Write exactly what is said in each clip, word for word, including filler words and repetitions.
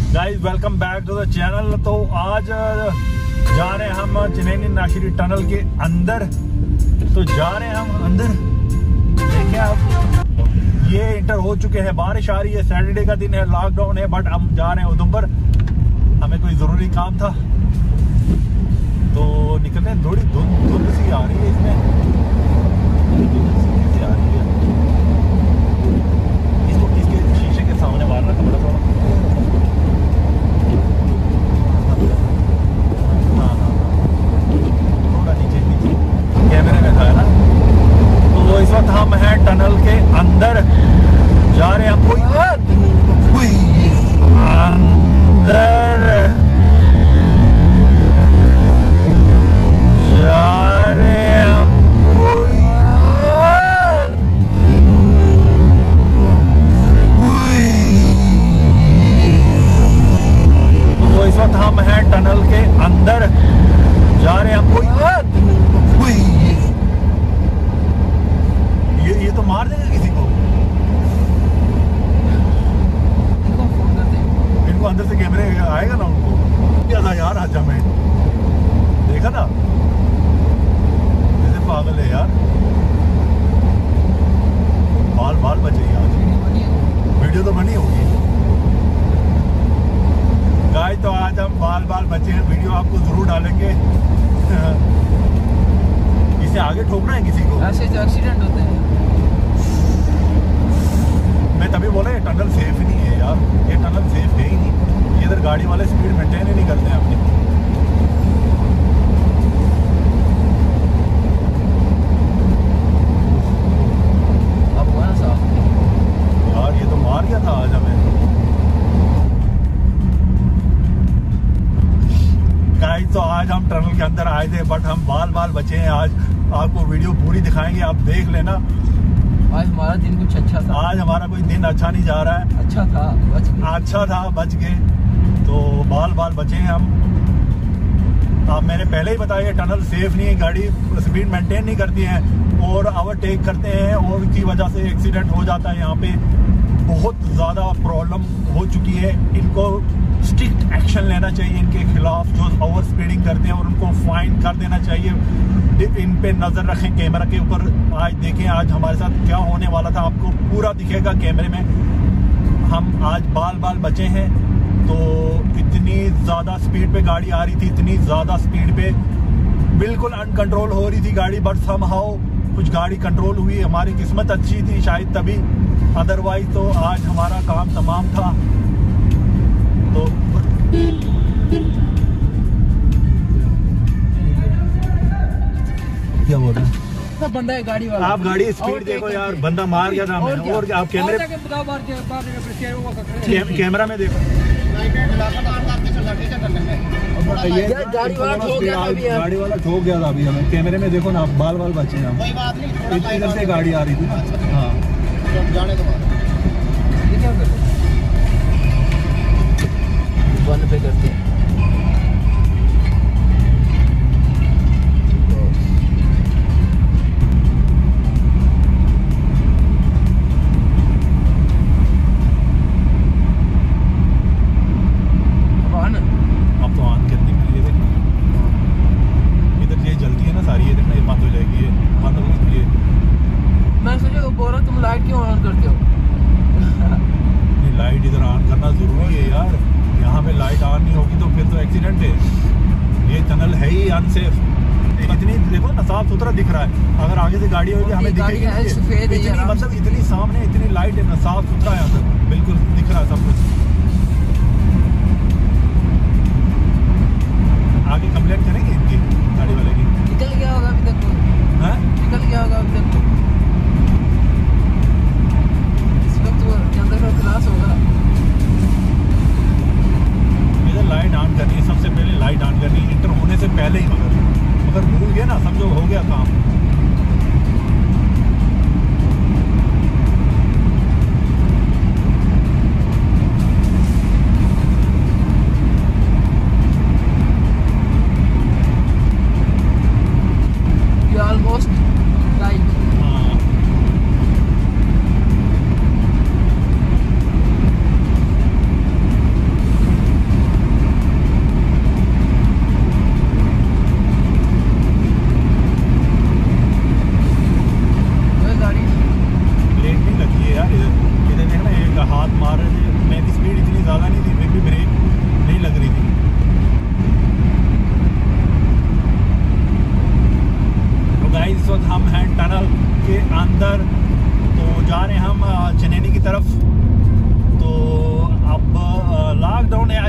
Guys welcome back to the channel. तो आज जा रहे हैं हम चनैनी नाशिरी टनल के अंदर। तो जा रहे हैं हम अंदर, देखिए आप ये इंटर हो चुके हैं। बारिश आ रही है, सैटरडे का दिन है, लॉकडाउन है, बट हम जा रहे हैं उधमपुर। हमें कोई जरूरी काम था तो निकलने। थोड़ी धुंध धुंध सी आ रही है इसमें, धुंध सी आ रही है। इसको इसके शीशे के सामने मारना था बड़ा थोड़ा। कैमरे में था ना। तो इस वक्त हम हैं टनल के अंदर, जा रहे हैं हम कोई अंदर जा रहे हैं हम। तो इस वक्त हम हैं टनल के अंदर, जा रहे हैं हम। कोई ये ये तो मार देगा किसी को। इनको अंदर से कैमरे आएगा ना उनको। क्या था यार, आज हमें देखा था, जैसे पागल है यार। बाल बाल बचे आज, वीडियो तो बनी होगी गाइस। तो आज हम बाल बाल बचे हैं, वीडियो आपको जरूर डालेंगे। इसे आगे ठोकना है किसी को, ऐसे एक्सीडेंट होते हैं। मैं तभी बोला ये टनल सेफ ही नहीं है यार, ये टनल सेफ है ही नहीं। ये इधर गाड़ी वाले स्पीड मेंटेन ही नहीं करते हैं अपनी। अब हुआ ना साहब यार, ये तो मार गया था आज हमें। गाइस तो आज हम टनल के अंदर आए थे, बट हम बाल बाल बचे हैं। आज आपको वीडियो पूरी दिखाएंगे, आप देख लेना। आज हमारा दिन कुछ अच्छा था। आज हमारा कोई दिन अच्छा नहीं जा रहा है। अच्छा था, बच गए। अच्छा था, बच गए। तो बाल बाल बचे हैं हम। अब मैंने पहले ही बताया टनल सेफ नहीं है, गाड़ी स्पीड मेंटेन नहीं करती है और ओवरटेक करते हैं, और की वजह से एक्सीडेंट हो जाता है। यहाँ पे बहुत ज़्यादा प्रॉब्लम हो चुकी है। इनको स्ट्रिक्ट एक्शन लेना चाहिए इनके खिलाफ, जो ओवर स्पीडिंग करते हैं, और उनको फाइन कर देना चाहिए। इन पे नजर रखें कैमरा के ऊपर। आज देखें आज हमारे साथ क्या होने वाला था, आपको पूरा दिखेगा कैमरे में। हम आज बाल बाल बचे हैं। तो इतनी ज्यादा स्पीड पे गाड़ी आ रही थी, इतनी ज्यादा स्पीड पे बिल्कुल अनकंट्रोल हो रही थी गाड़ी, बट समहाउ कुछ गाड़ी कंट्रोल हुई। हमारी किस्मत अच्छी थी शायद तभी, अदरवाइज तो आज हमारा काम तमाम था। तो क्या बोल रहे हैं? सब बंदा है गाड़ी वाला। आप गाड़ी स्पीड देखो यार, बंदा मार गया था हमें। और क्या आप कैमरे कैमरा में देखो। ये गाड़ी वाला ठोक गया था अभी, गाड़ी वाला ठोक गया था अभी हमें। कैमरे में देखो ना आप, बाल बाल बचे हैं हम। इधर से गाड़ी आ रही थी ना। हाँ जाने दो, बंद पे करते हैं। अब तो ऑन करने के लिए देखना, इधर ये जल्दी है ना सारी, ये देखना ये बंद हो जाएगी, ये बंद हो गई। मैं सोचा वो बोल रहा तुम लाइट क्यों ऑन करते हो? नहीं, लाइट इधर ऑन करना जरूरी है यार। यहाँ पे लाइट ऑन नहीं होगी तो फिर तो एक्सीडेंट है। ये टनल है ही अनसेफ। इतनी देखो ना, साफ सुथरा दिख रहा है। अगर आगे से गाड़ी होगी हमें दिखेगी नहीं। इतनी मतलब इतनी सामने इतनी लाइट है ना, साफ सुथरा है, यहाँ पे बिल्कुल दिख रहा है सब कुछ। आगे कंप्लेंट करेंगे इनकी गाड़ी वाले की। निकल गया होगा अभी तक, है निकल गया होगा अभी तक। इस वक्त वो अंदर का क्लास होगा। इधर लाइट ऑन करनी है, सबसे पहले लाइट ऑन करनी है, इंटर होने से पहले ही। मगर अगर भूल गया ना, समझो हो गया काम।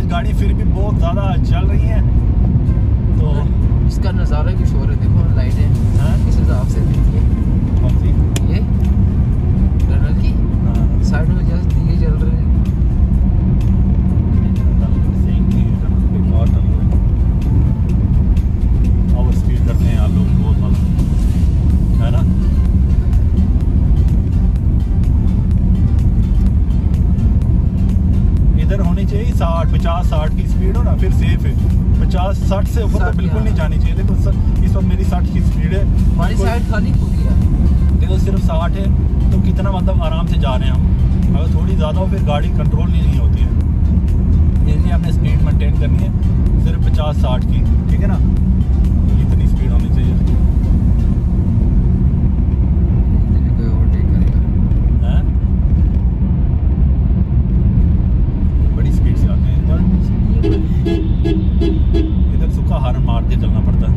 गाड़ी फिर भी बहुत ज़्यादा चल रही है। तो इसका नज़ारा कुछ और है, देखो लाइटें हाँ? किस हिसाब से दिखती है। कौन सी? ये टनल की हाँ। साइड में जस्ट दिए जल रहे हैं। सेम ही है, टनल पे और टनल है। ओवर स्पीड करते हैं आप लोग बहुत ज़्यादा, है ना। इधर होनी चाहिए साठ पचास साठ की स्पीड हो ना, फिर सेफ है। पचास साठ से ऊपर तो बिल्कुल नहीं जानी चाहिए। देखो सर, इस वक्त मेरी साठ की स्पीड है, हमारी साइड खाली पूरी है। देखो सिर्फ साठ है तो कितना मतलब आराम से जा रहे हैं हम। अगर थोड़ी ज़्यादा हो फिर गाड़ी कंट्रोल नहीं, नहीं होती है। इसलिए हमने स्पीड मेंटेन करनी है सिर्फ पचास साठ की, ठीक है ना। इतनी स्पीड होनी चाहिए। कोई ओवरटेक करेगा। हैं? बड़ी स्पीड से आते हैं इधर, सुखा हार्न मार के चलना पड़ता है।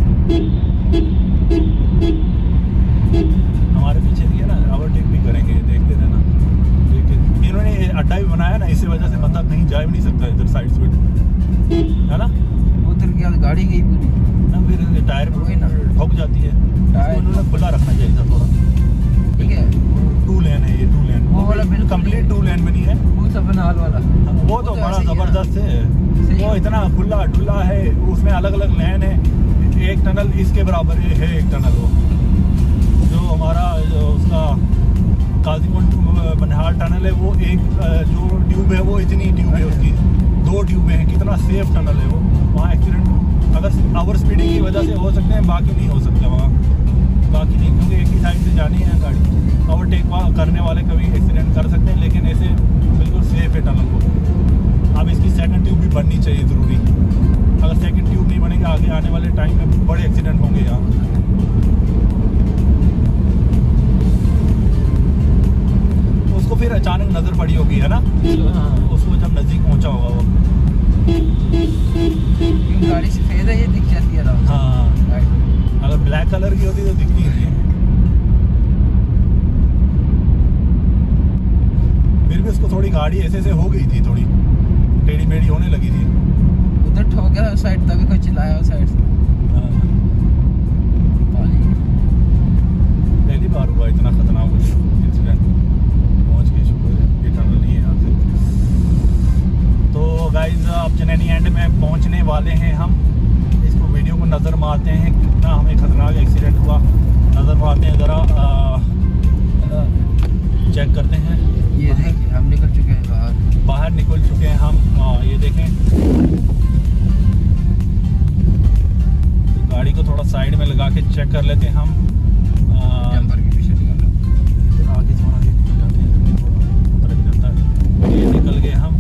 हमारे पीछे दिए ना, ओवरटेक भी करेंगे, देखते रहना। लेकिन इन्होंने अड्डा भी बनाया ना, इसी वजह से बंदा कहीं जा भी नहीं सकता इधर साइड स्पीड, है ना। उधर क्या गाड़ी गई पूरी ना फिर टायर वही ना। ठोक जाती है। टायर- इसको उन्होंने खुला रखना चाहिए था थोड़ा। ठीक है, टू लेन है ये, टू लेन वो वाला बिल्कुल कंप्लीट टू लेन में नहीं है। वो सब नाल वाला वो तो बड़ा ऐसे ही है ना। जबरदस्त है। सही वो है। इतना खुला डुला है, उसमें अलग अलग लेन है। एक टनल इसके बराबर है, एक टनल वो जो हमारा जो उसका काजीकुंड बनिहाल टनल है, वो एक जो ट्यूब है वो इतनी ट्यूब है उसकी, दो ट्यूबें हैं। कितना सेफ टनल है वो। वहाँ एक्सीडेंट अगर ओवर स्पीडिंग की वजह से हो सकते हैं, बाकी नहीं हो सकते वहाँ, बाकी नहीं, क्योंकि एक ही साइड से जानी है गाड़ी। ओवरटेक करने वाले कभी एक्सीडेंट कर सकते हैं, लेकिन ऐसे बिल्कुल सेफ है टनल को। अब इसकी सेकंड ट्यूब भी बननी चाहिए ज़रूरी। अगर सेकंड ट्यूब नहीं बनेगी, आगे आने वाले टाइम में बड़े एक्सीडेंट होंगे यहाँ। उसको फिर अचानक नज़र पड़ी होगी, है ना। हाँ। उसको जब नज़दीक पहुँचा होगा वो, गाड़ी सफेद है, ये दिख जाती है आराम से। हाँ। लाइट। अगर ब्लैक कलर की होती तो दिखती ही नहीं है। फिर भी उसको थोड़ी गाड़ी ऐसे ऐसे हो गई थी, थोड़ी टेढ़ी मेढ़ी होने लगी थी। उधर ठोक गया उस साइड, तभी कोई चिल्लाया उस साइड से। हाँ। पहली बार हुआ इतना खतरनाक इंसिडेंट। पहुंच गए, शुक्र है ये टनल नहीं है यहाँ से। तो गाइज अब चनैनी एंड में पहुंचने वाले हैं हम। इसको वीडियो को नज़र मारते हैं, कितना हमें खतरनाक एक्सीडेंट हुआ, नज़र मारते हैं ज़रा, चेक करते हैं। ये देखिए हम निकल चुके हैं बाहर बाहर निकल चुके हैं हम। आ, ये देखें, तो गाड़ी को थोड़ा साइड में लगा के चेक कर लेते हैं हम। आ, जंपर के पीछे निकल रहा। इधर आगे थोड़ा आगे निकल जाते हैं, थोड़ा फर्क रहता है। ये निकल गए हम।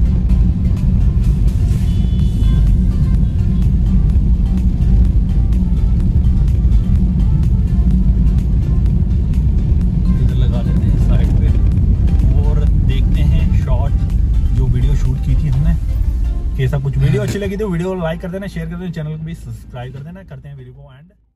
इधर लगा लेते हैं साइड पे और देखते हैं शॉट जो वीडियो शूट की थी हमने, कैसा कुछ। वीडियो अच्छी लगी तो वीडियो को लाइक कर देना, शेयर कर देना, चैनल को भी सब्सक्राइब कर देना। करते हैं वीडियो को एंड।